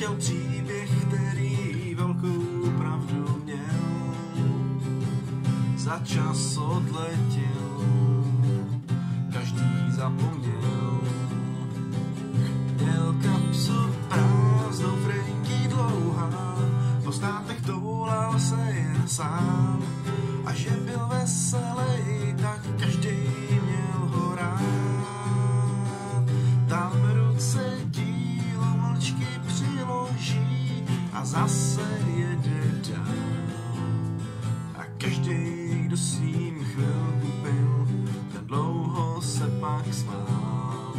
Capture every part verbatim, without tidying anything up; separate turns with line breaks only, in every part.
slyšel příběh, který velkou pravdu měl. Za čas odletěl, každý zapomněl. Měl kapsu prázdnou, Franky dlouhá, po státech toulal se jen sám. A že byl veselý, tak každý měl ho rád. Tam ruce dílo mlčky přiloží a zase jede dál. A každý, kdo s ním chvilku byl, ten dlouho se pak smál.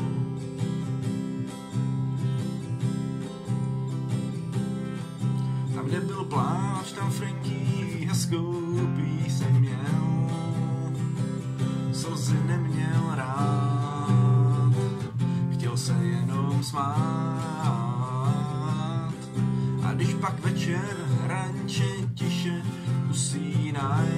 Tam, kde byl pláč, tam Franky hezkou píseň měl. Slzy neměl rád, chtěl se jenom smát. A když pak večer hranče tiše usínaj,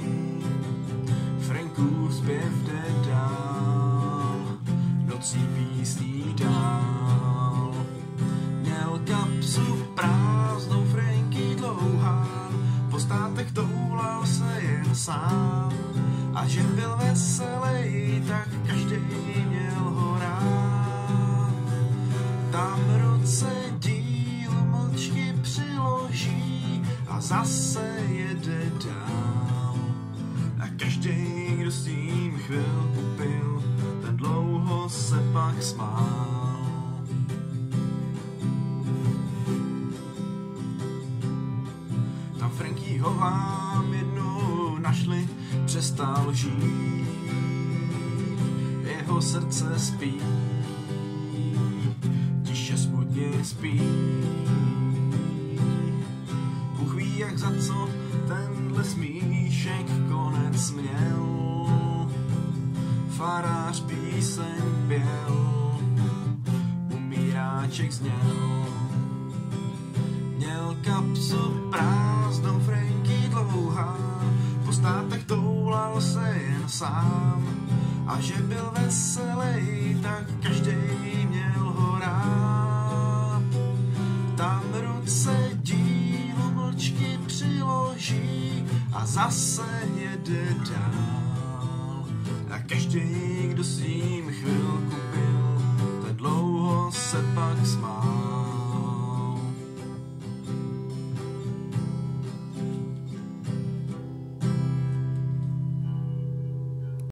Frankův zpěv jde dál, nocí písní dál. Měl kapsu prázdnou, Franky dlouhá, po státech toulal se jen sám. A že byl veselý, tak každý měl ho rád. Tam ruce dílu mlčky přiloží a zase jede dál. A každý, kdo s ním chvilku pil, ten dlouho se pak smál. Tam Frankyho vám jednou našli, přestal žít, jeho srdce spí, tiše smutně spí. Bůh ví, jak za co tenhle smíšek konec měl. Farář píseň pěl, umíráček zněl. Měl kapsu prázdnou, Franky dlouhá, po státech toulal se jen sám. A že byl veselý, tak každý